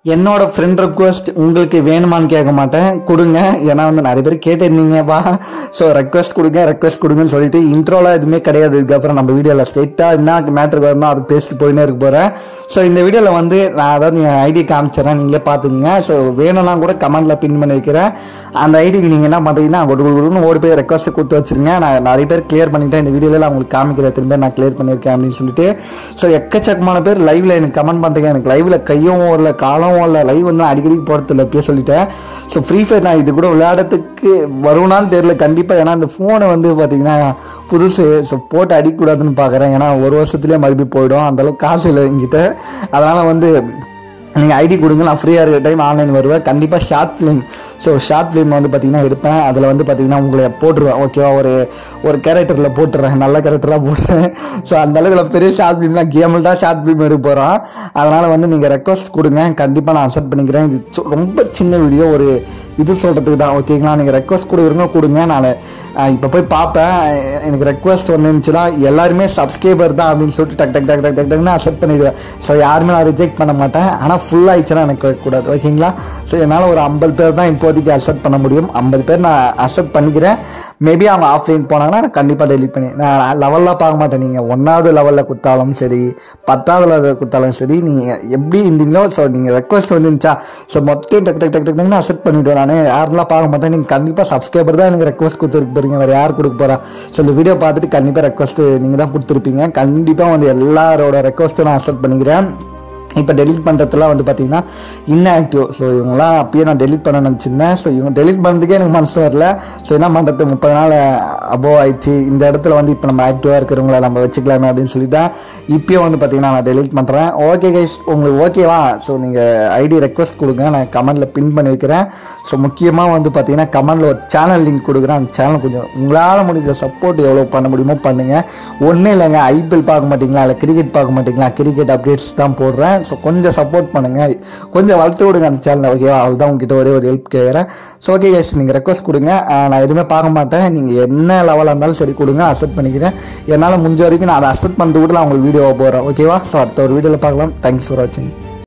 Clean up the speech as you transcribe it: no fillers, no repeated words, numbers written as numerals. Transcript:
என்னோட friend request உங்களுக்கு வேணுமான்னு கேட்க மாட்டேன், கொடுங்க. ஏன்னா வந்து நிறைய பேர் கேட்டிருந்தீங்கப்பா. ஸோ ரெக்வஸ்ட் கொடுங்கன்னு சொல்லிட்டு இன்ட்ரோலாம் எதுவுமே கிடையாது. இதுக்கப்புறம் நம்ம வீடியோவில் ஸ்ட்ரெயிட்டாக என்ன மேட்ருக்கு வரணும் அது பேசிட்டு போயினே இருக்க போகிறேன். ஸோ இந்த வீடியோவில் வந்து நான் அதாவது என் ஐடி காமிச்சிடறேன், நீங்களே பார்த்துக்குங்க. ஸோ வேணும்னா கூட கமெண்ட்டில் பின் பண்ணி வைக்கிறேன். அந்த ஐடிக்கு நீங்கள் என்ன பண்ணுறீங்கன்னா ஒன்று ஓடி போய் ரெக்வஸ்ட்டு கொடுத்து வச்சுருங்க. நான் நிறைய பேர் கிளியர் பண்ணிவிட்டேன். இந்த வீடியோவில் உங்களுக்கு காமிக்கிறேன், திரும்ப நான் கிளியர் பண்ணியிருக்கேன் அப்படின்னு சொல்லிட்டு. ஸோ எக்கச்சக்கமான பேர் லைவில் எனக்கு கமெண்ட் பண்ணுறீங்க. எனக்கு லைவில் கையும் வரல காலம் இல்லை, லைவ் வந்து அடிக்கடி போகிறதில்ல, அப்படியே சொல்லிட்டேன். ஸோ ஃப்ரீ ஃபயர் நான் இது கூட விளையாடுறதுக்கு வருவனான்னு தெரியல கண்டிப்பாக. ஏன்னா இந்த ஃபோனை வந்து பார்த்தீங்கன்னா புதுசு, ஸோ போட்டு அடிக்கக்கூடாதுன்னு பார்க்குறேன். ஏன்னா ஒரு வருஷத்துலேயே மறுபடியும் போயிடும், அந்தளவுக்கு காசு இல்லை என்கிட்ட. அதனால் வந்து நீங்கள் ஐடி கொடுங்க, நான் ஃப்ரீயாக இருக்கிற டைம் ஆன்லைன் வருவேன். கண்டிப்பாக short film, so short film வந்து பார்த்திங்கன்னா எடுப்பேன். அதில் வந்து பார்த்திங்கன்னா உங்களை போட்டுருவேன், ஓகேவா? ஒரு கேரக்டரில் போட்டுறேன், நல்ல கேரக்டராக போட்டுறேன். ஸோ அந்த அளவுக்கு பெரிய ஷார்ட் ஃபிலிம்லாம் கேமில் தான் ஷார்ட் ஃபிலிம் எடுக்க போகிறோம். அதனால் வந்து நீங்கள் ரெக்வஸ்ட் கொடுங்க, கண்டிப்பாக நான் அக்செப்ட் பண்ணிக்கிறேன். இது ரொம்ப சின்ன வீடியோ, ஒரு இது சொல்கிறதுக்கு தான், ஓகேங்களா? நீங்கள் ரெக்வஸ்ட் கொடுங்க. நான் இப்போ போய் பார்ப்பேன். எனக்கு ரெக்வஸ்ட் வந்துருந்துச்சுன்னா எல்லாருமே சப்ஸ்கிரைபர் தான் அப்படின்னு சொல்லிட்டு டக்குன்னு அக்செப்ட் பண்ணிவிடுவேன். ஸோ யாருமே நான் ரிஜெக்ட் பண்ண மாட்டேன். ஆனால் ஃபுல் ஆயிடுச்சுன்னா எனக்கு வைக்கக்கூடாது, ஓகேங்களா? ஸோ என்னால் ஒரு 50 பேர் தான் இப்போதைக்கு அக்செப்ட் பண்ண முடியும். 50 பேர் நான் அக்செப்ட் பண்ணிக்கிறேன். மேபி அவங்க ஆஃப்லைன் போனாங்கன்னா நான் கண்டிப்பாக டெலிட் பண்ணி, நான் லெவல்லாம் பார்க்க மாட்டேன். நீங்கள் 1வது லெவலில் கொடுத்தாலும் சரி, 10வது லெவலில் கொடுத்தாலும் சரி, நீங்கள் எப்படி இருந்தீங்களோ, ஸோ நீங்கள் ரெக்வஸ்ட் வந்துருந்துச்சா, ஸோ மொத்தம் டக்குன்னு அக்செப்ட் பண்ணிவிடுவேன். நான் யாரெல்லாம் பார்க்க மாட்டேன். நீங்கள் கண்டிப்பாக சப்ஸ்கிரைபர் தான் எனக்கு ரெக்வஸ்ட் கொடுத்துருக்கு போகிறீங்க, வேறு யார் கொடுக்க போகிறா? ஸோ இந்த வீடியோ பார்த்துட்டு கண்டிப்பாக ரெக்வஸ்ட்டு நீங்கள் தான் கொடுத்துருப்பீங்க. கண்டிப்பாக வந்து எல்லாரோட ரெக்வஸ்ட்டும் நான் அக்செப்ட் பண்ணிக்கிறேன். இப்போ டெலிட் பண்ணுறதுலாம் வந்து பார்த்திங்கன்னா இன்ஆக்டிவ். ஸோ இவங்களாம் அப்பயே நான் டெலிட் பண்ண நினச்சிருந்தேன். ஸோ இவங்க டெலிட் பண்ணுறதுக்கே எனக்கு மனசு வரல. ஸோ என்ன பண்ணுறது, 30 நாள் அபோவ் ஆயிடுச்சு. இந்த இடத்துல வந்து இப்போ நம்ம ஆக்டிவாக இருக்கிறவங்கள நம்ம வச்சுக்கலாமே அப்படின்னு சொல்லிட்டு இப்போயும் வந்து பார்த்திங்கன்னா நான் டெலிட் பண்ணுறேன். ஓகே கைஸ், உங்களுக்கு ஓகேவா? ஸோ நீங்கள் ஐடி ரெக்வஸ்ட் கொடுங்க, நான் கமெண்ட்டில் பின் பண்ணி வைக்கிறேன். ஸோ முக்கியமாக வந்து பார்த்திங்கன்னா கமெண்ட்டில் ஒரு சேனல் லிங்க் கொடுக்குறேன். அந்த சேனல் கொஞ்சம் உங்களால் முடிஞ்ச சப்போர்ட் எவ்வளோ பண்ண முடியுமோ பண்ணுங்கள். ஒன்றும் இல்லைங்க, ஐபிஎல் பார்க்க மாட்டிங்களா, இல்லை கிரிக்கெட் பார்க்க மாட்டிங்களா, கிரிக்கெட் அப்டேட்ஸ் தான் போடுறேன். ஸோ கொஞ்சம் சப்போர்ட் பண்ணுங்கள், கொஞ்சம் வளர்த்து விடுங்க அந்த சேனலை, ஓகேவா? அவள் தான் உங்ககிட்ட ஒரே ஒரு ஹெல்ப் கேட்குறேன். ஸோ ஓகே கைஸ், நீங்கள் ரெக்வஸ்ட் கொடுங்க. நான் எதுவுமே பார்க்க மாட்டேன். நீங்கள் என்ன லெவலாக இருந்தாலும் சரி கொடுங்க, அக்செப்ட் பண்ணிக்கிறேன். என்னால் முடிஞ்ச வரைக்கும் நான் அதை அக்செப்ட் பண்ணுறது கூட நான் உங்களுக்கு வீடியோவாக போகிறேன், ஓகேவா? ஸோ அடுத்த ஒரு வீடியோவில் பார்க்கலாம். தேங்க்ஸ் ஃபார் வாட்சிங்.